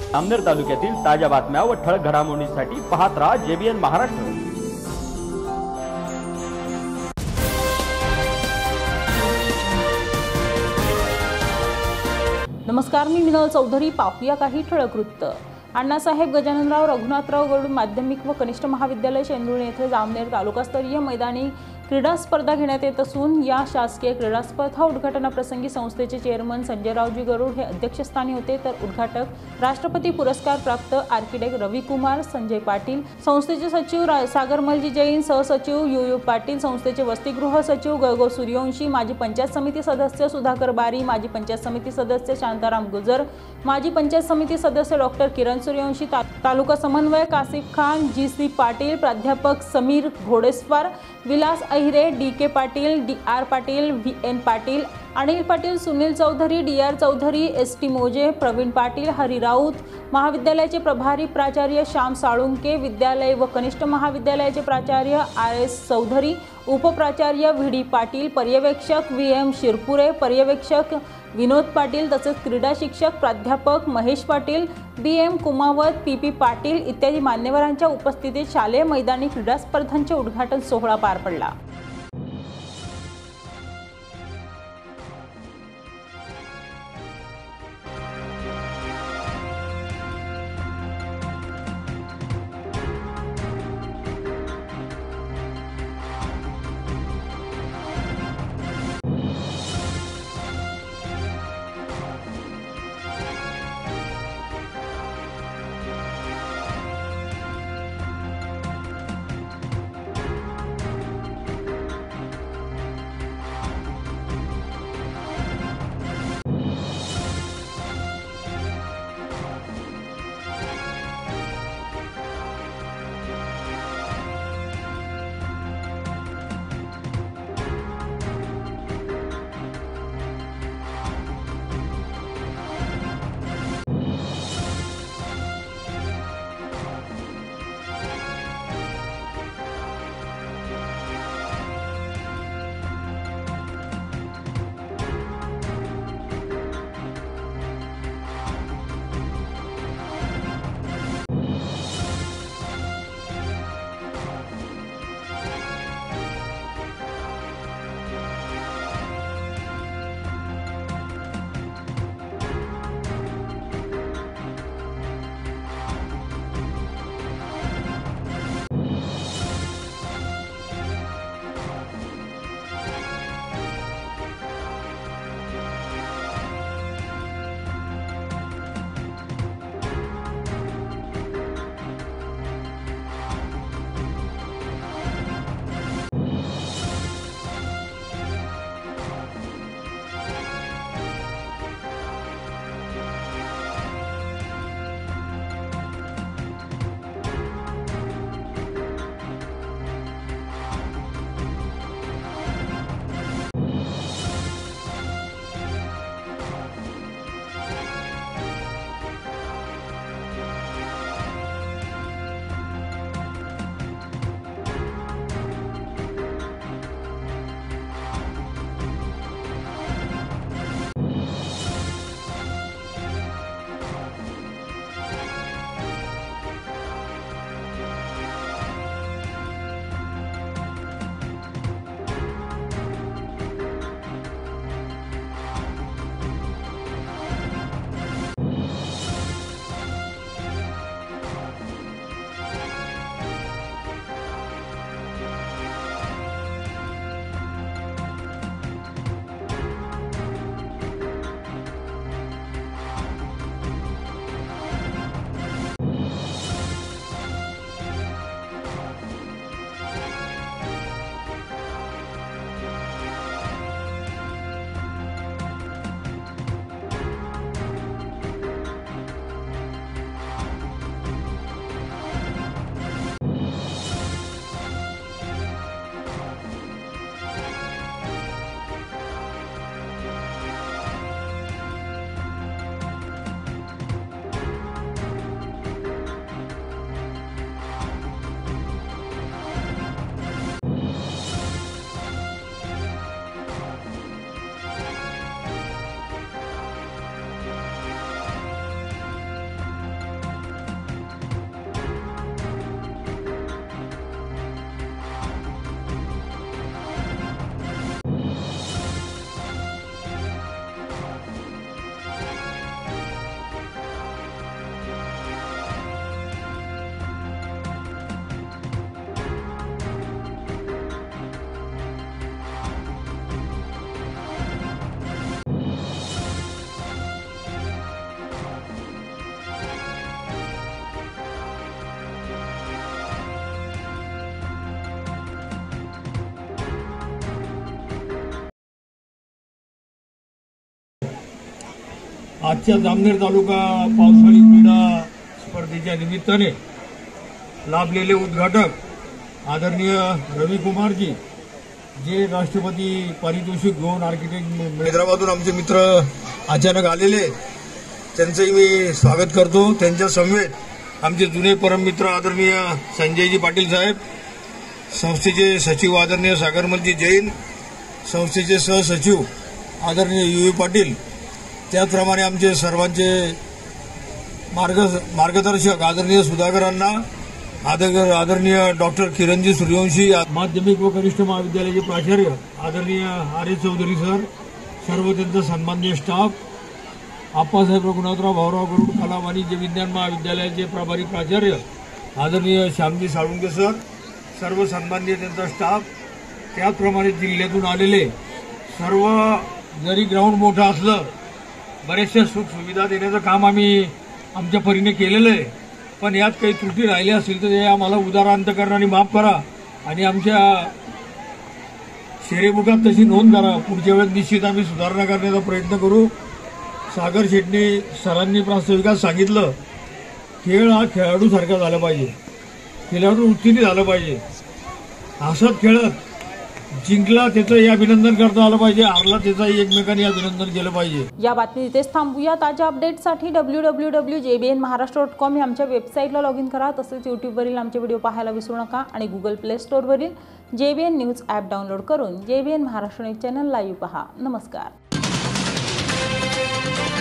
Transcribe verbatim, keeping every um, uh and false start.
जामनेर तालुक्यातील ताज्या बातम्या व ठळक घडामोडींसाठी पाहत राहा जेबीएन महाराष्ट्र। नमस्कार, मी मिनल चौधरी। पाहूया काही ठळक वृत्त। अण्णासाहेब गजाननराव रघुनाथराव गरुड माध्यमिक व कनिष्ठ महाविद्यालय शेंदुर्णी येथे जामनेर तालुकास्तरीय मैदानी क्रीडा स्पर्धा घेण्यात येत असून या शासकीय क्रीडा स्पर्धा उद्घाटनाप्रसंगी संस्थेचे चेअरमन संजयरावजी गरुड हे अध्यक्षस्थानी होते, तर उद्घाटक राष्ट्रपती पुरस्कार प्राप्त आर्किटेक्ट रविकुमार संजय पाटील, संस्थेचे सचिव सागरमलजी जैन, सहसचिव यू यू पाटील, संस्थेचे वसतिगृह सचिव गगो सूर्यवंशी, माजी पंचायत समिती सदस्य सुधाकर बारी, माजी पंचायत समिती सदस्य शांताराम गुजर, माजी पंचायत समिती सदस्य डॉक्टर किरण सूर्यवंशी, ता, तालुका समन्वयक आसिफ खान, जी सी पाटील, प्राध्यापक Sameer Ghodeswar, Vilas Ahire, D K Patil, D R Patil, V N Patil, Anil Patil, Sunil Chaudhari, D R Chaudhari, S T Moje, Pravin Patil, Hari Raut, महाविद्यालयाचे प्रभारी प्राचार्य श्याम साळुंके, विद्यालय व कनिष्ठ महाविद्यालयाचे प्राचार्य आर एस चौधरी, उपप्राचार्य व्ही डी पाटील, पर्यवेक्षक व्ही एम शिरपुरे, पर्यवेक्षक विनोद पाटील, तसेच क्रीडा शिक्षक प्राध्यापक Mahesh Patil, B M Kumavat, P P Patil इत्यादी मान्यवरांच्या उपस्थितीत शालेय मैदानी क्रीडा स्पर्धांचे उद्घाटन सोहळा पार पडला। आजच्या जामनेर तालुका पावसाळी क्रीडा स्पर्धेच्या निमित्ताने लाभलेले उद्घाटक आदरणीय रवी कुमारजी, जे राष्ट्रपती पारितोषिक घेऊन आर्किटेक्ट हैदराबादून आमचे मित्र अचानक आलेले, त्यांचंही मी स्वागत करतो. त्यांच्या समवेत आमचे जुने परममित्र आदरणीय संजयजी पाटील साहेब, संस्थेचे सचिव आदरणीय सागरमलजी जैन, संस्थेचे सहसचिव आदरणीय यू यू पाटील, त्याचप्रमाणे आमचे सर्वांचे मार्ग मार्गदर्शक आदरणीय सुधाकरांना, आदरणीय डॉक्टर किरणजी सूर्यवंशी, माध्यमिक व कनिष्ठ महाविद्यालयाचे प्राचार्य आदरणीय आर एस चौधरी सर, सर्व त्यांचा सन्माननीय स्टाफ, आप्पासाहेब रघुनाथराव भाऊराव गरुड कला वाणिज्य विज्ञान महाविद्यालयाचे प्रभारी प्राचार्य आदरणीय श्यामजी साळुंके सर, सर्व सन्माननीय त्यांचा स्टाफ, त्याचप्रमाणे जिल्ह्यातून आलेले सर्व, जरी ग्राउंड मोठं असलं बरेचशा सुख सुविधा देण्याचं काम आम्ही आमच्या परीने केलेलं आहे, पण यात काही त्रुटी राहिल्या असतील तर हे आम्हाला उदार अंतकरणाने माफ करा आणि आमच्या शेरेमुखात तशी नोंद करा. पुढच्या वेळेस निश्चित आम्ही सुधारणा करण्याचा प्रयत्न करू. सागर शेटने सरांनी प्रास्ताविकात सांगितलं, खेळ हा खेळाडूसारखा झाला पाहिजे, खेळाडू वृत्तीने झालं पाहिजे. हसत खेळत जिंकला त्याचंही अभिनंदन करता आलं पाहिजे, हारला त्याचंही एकमेकांनी अभिनंदन केलं पाहिजे. या बातमी इथेच थांबूया. ताज्या अपडेटसाठी W W W J B N Maharashtra dot com या आमच्या वेबसाईटला लॉग इन करा. तसेच यूट्यूबवरील आमचे व्हिडिओ पाहायला विसरू नका आणि गुगल प्ले स्टोअरवरील J B N news app download करून J B N Maharashtra news channel live पहा. नमस्कार.